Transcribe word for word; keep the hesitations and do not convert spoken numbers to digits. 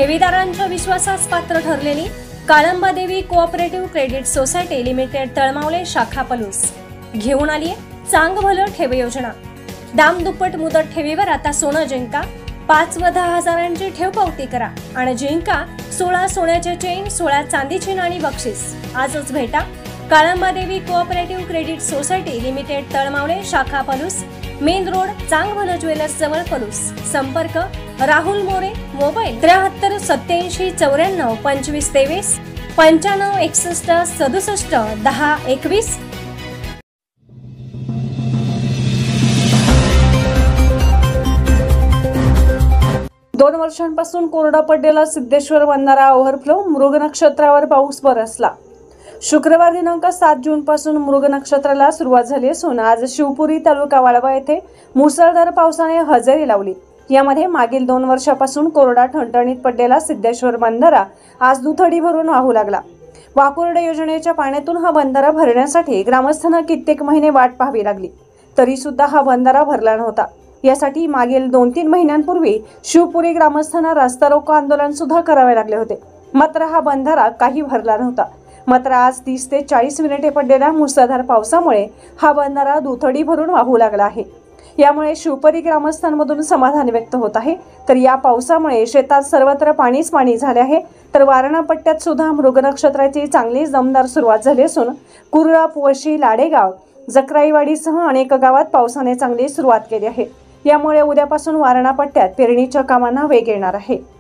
ठेवीदारांच्या विश्वासास पात्र ठरलेली Kalambadevi cooperative credit society limited Talmavale शाखा पलूस घेऊन आली चांग भलं ठेव योजना। दाम दुप्पट मुदत ठेवीवर आता सोनं जिंका, पाच व दहा हजारांची ठेव पावती करा आणि जिंका सोळा सोन्याचे चेन, सोळा चांदीची नाणी बक्षीस। आजच भेटा Kalambadevi cooperative credit society limited Talmavale शाखा पलूस, मेन रोड, चांग भलं ज्वेलर्स जवळ पलूस। संपर्क राहुल मोरे, मोबाईल त्र्याहत्तर सत्याऐंशी चौऱ्याण्णव पंचवीस तेवीस पंच्याण्णव एकसष्ट सदुसष्ट दहा एकवीस। दोन वर्षांपासून कोरडा पडलेला सिद्धेश्वर बंधारा ओव्हरफ्लो, मृग नक्षत्रावर पाऊस बरसला। शुक्रवार दिनांक सात जून पासून मृग नक्षत्राला सुरुवात झाली असून आज शिवपुरी तालुका वाळवा येथे मुसळधार पावसाने हजेरी लावली। यामध्ये मागील दोन वर्षापासून कोरडा ठणठणीत पडलेला सिद्धेश्वर बंधारा आज दुथडी भरून वाहू लागला। वाकुर्डे योजनेच्या पाण्यातून हा बंधारा भरण्यासाठी ग्रामस्थांना कित्येक महिने वाट पाहावी लागली, तरी सुद्धा हा बंधारा भरला नव्हता। यासाठी मागील दोन तीन महिन्यांपूर्वी शिवपुरी ग्रामस्थांना रास्ता रोको आंदोलन सुद्धा करावे लागले होते, मात्र हा बंधारा काही भरला नव्हता। मात्र आज तीस ते चाळीस मिनिटे पडलेल्या मुसळधार पावसामुळे हा बंधारा दुथडी भरून वाहू लागला आहे। यामुळे शिवपुरी ग्रामस्थांमधून समाधान व्यक्त होत आहे। तर या पावसामुळे शेतात सर्वत्र पाणीच पाणी झाले आहे। तर वारणा पट्ट्यात सुद्धा मृग नक्षत्राची चांगली दमदार सुरुवात झाली असून कुर्ला, पोवशी, लाडेगाव, जक्राईवाडीसह अनेक गावात पावसाने चांगली सुरुवात केली आहे। यामुळे उद्यापासून वारणा पट्ट्यात पेरणीच्या कामांना वेग येणार आहे।